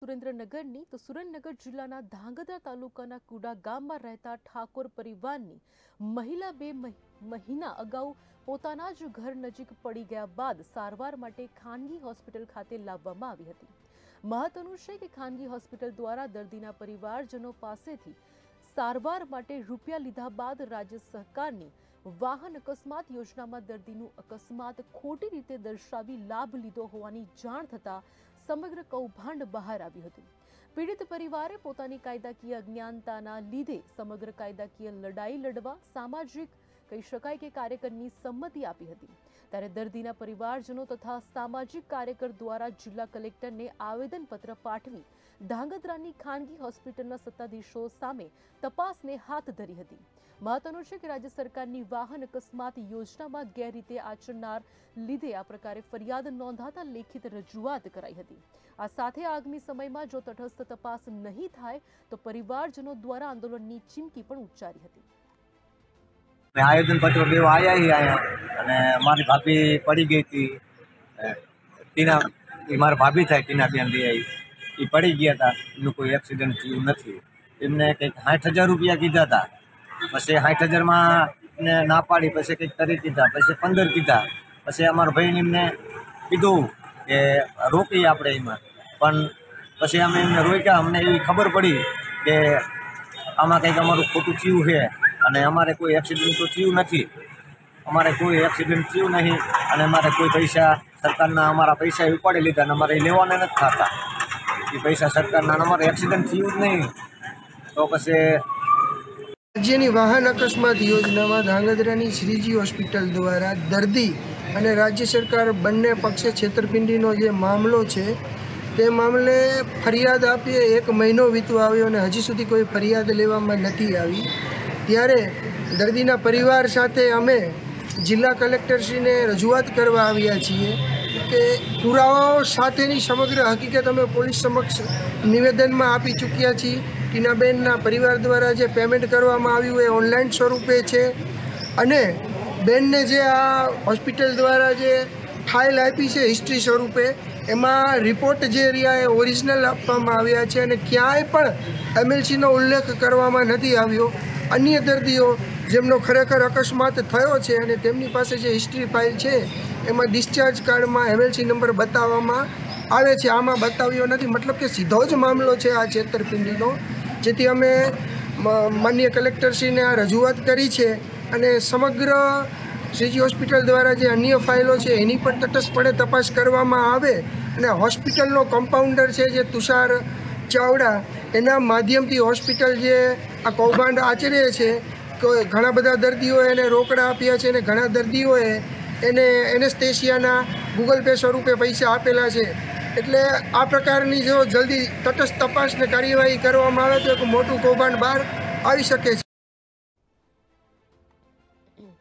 સુરેન્દ્રનગરની તો સુરેન્દ્રનગર જિલ્લાના ધાંગધ્રા તાલુકાના કુડા ગામમાં રહેતા ઠાકોર પરિવારની મહિલા 2 મહિના અગાઉ પોતાના જ ઘર નજીક પડી ગયા બાદ સારવાર માટે ખાનગી હોસ્પિટલ ખાતે લાવવામાં આવી હતી। મહત્વનું છે કે ખાનગી હોસ્પિટલ દ્વારા દર્દીના પરિવારજનો પાસેથી સારવાર માટે રૂપિયા લીધા બાદ રાજ્ય સરકારની વાહન અકસ્માત યોજનામાં દર્દીનું અકસ્માત ખોટી રીતે દર્શાવી લાભ લીધો હોવાની જાણ થતા સમગ્ર કૌભાંડ બહાર આવ્યું હતું। પીડિત પરિવારે પોતાની કાયદાકીય અજ્ઞાનતાના લીધે સમગ્ર કાયદાકીય લડાઈ લડવા સામાજિક કહી શકાય કે કાર્યકરની સંમતિ આપી હતી। ત્યારે દર્દીના પરિવારજનો તથા સામાજિક કાર્યકર દ્વારા જિલ્લા કલેક્ટરને આવેદનપત્ર પાઠવી ધાંગધ્રાની ખાનગી હોસ્પિટલના સત્તાધીશો સામે તપાસને હાથ ધરી હતી। મહત્વનું છે કે રાજ્ય સરકારની વાહન અકસ્માત યોજનામાં ગેરરીતિ આચરનાર લીધે આ પ્રકારે ફરિયાદ નોંધાતા લેખિત રજૂઆત કરાઈ હતી। આ સાથે આગામી સમયમાં જો તટસ્થ તપાસ નહીં થાય તો પરિવારજનો દ્વારા આંદોલનની ચીમકી પણ ઉચ્ચારી હતી। आवेदन पत्र देवा आया ही आया અને મારી ભાભી પડી ગઈ હતી ટીના એ મારા ભાભી થાય ટીના બેન દે એ પડી ગયા હતા। એનું કોઈ એક્સિડન્ટ થયું નથી। એમને કંઈક 60,000 રૂપિયા કીધા હતા। પછી 60,000 ને ના પાડી પછી કંઈક કરી કીધા પછી 15 કીધા। પછી અમારા ભાઈને એમને કીધું કે રોકીએ આપણે એમાં પણ પછી અમે એમને રોક્યા। અમને એવી ખબર પડી કે આમાં કંઈક અમારું ખોટું થયું છે અને અમારે કોઈ એક્સિડન્ટ તો થયું નથી। અમારે કોઈ એક્સિડન્ટ થયું નહીં અને અમારે કોઈ પૈસા સરકારના અમારા પૈસા ઉપાડી લીધા અને અમારે લેવાના નથી થતા એ પૈસા સરકારના અમારે એક્સિડન્ટ થયું જ નહીં। તો પછી રાજ્યની વાહન અકસ્માત યોજનામાં ધાંગધ્રાની શ્રીજી હોસ્પિટલ દ્વારા દર્દી અને રાજ્ય સરકાર બંને પક્ષે છેતરપિંડીનો જે મામલો છે તે મામલે ફરિયાદ આપીએ 1 મહિનો વીતવા આવ્યો અને હજી સુધી કોઈ ફરિયાદ લેવામાં નથી આવી। ત્યારે દર્દીના પરિવાર સાથે અમે જિલ્લા કલેક્ટરશ્રીને રજૂઆત કરવા આવ્યા છીએ કે પુરાવાઓ સાથેની સમગ્ર હકીકત અમે પોલીસ સમક્ષ નિવેદનમાં આપી ચૂક્યા છીએ। ટીનાબેનના પરિવાર દ્વારા જે પેમેન્ટ કરવામાં આવ્યું એ ઓનલાઈન સ્વરૂપે છે અને બેનને જે આ હોસ્પિટલ દ્વારા જે ફાઇલ આપી છે હિસ્ટ્રી સ્વરૂપે એમાં રિપોર્ટ જે રહ્યા એ ઓરિજિનલ આપવામાં આવ્યા છે અને ક્યાંય પણ MLCનો ઉલ્લેખ કરવામાં નથી આવ્યો। અન્ય દર્દીઓ જેમનો ખરેખર અકસ્માત થયો છે અને તેમની પાસે જે હિસ્ટ્રી ફાઇલ છે એમાં ડિસ્ચાર્જ કાર્ડમાં MLC નંબર બતાવવામાં આવે છે, આમાં બતાવ્યો નથી। મતલબ કે સીધો જ મામલો છે આ છેતરપિંડીનો, જેથી અમે માનનીય કલેક્ટરશ્રીને આ રજૂઆત કરી છે અને સમગ્ર શ્રીજી હોસ્પિટલ દ્વારા જે અન્ય ફાઇલો છે એની પણ તટસ્થપણે તપાસ કરવામાં આવે અને હોસ્પિટલનો કમ્પાઉન્ડર છે જે તુષાર ચાવડા એના માધ્યમથી હોસ્પિટલ જે આ કૌભાંડ આચરે છે ઘણા બધા દર્દીઓએ એને રોકડા આપ્યા છે અને ઘણા દર્દીઓએ એને એનેસ્થેશિયાના ગૂગલ પે સ્વરૂપે પૈસા આપેલા છે। એટલે આ પ્રકારની જો જલ્દી તટસ્થ તપાસને કાર્યવાહી કરવામાં આવે તો એક મોટું કૌભાંડ બહાર આવી શકે છે।